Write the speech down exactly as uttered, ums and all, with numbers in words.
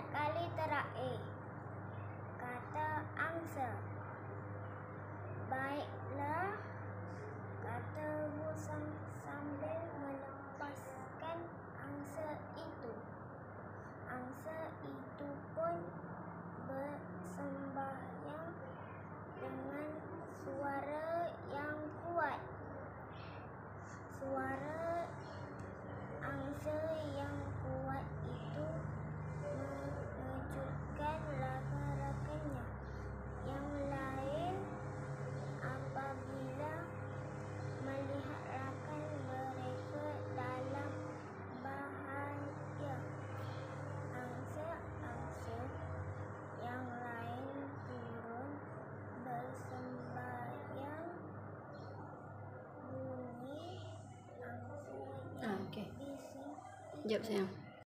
Empat kali terakhir kata angsa. Baiklah, kata Wu sambil melepaskan angsa itu. Angsa itu pun bersembahyang dengan suara yang kuat. Suara angsa yang kuat itu mengejutkan rakan-rakannya yang lain apabila melihat rakan mereka dalam bahaya. Angsa-angsa yang lain turun bersembahyang. Bunyi angsa yang Ah, okey. bising itu Jap sayang.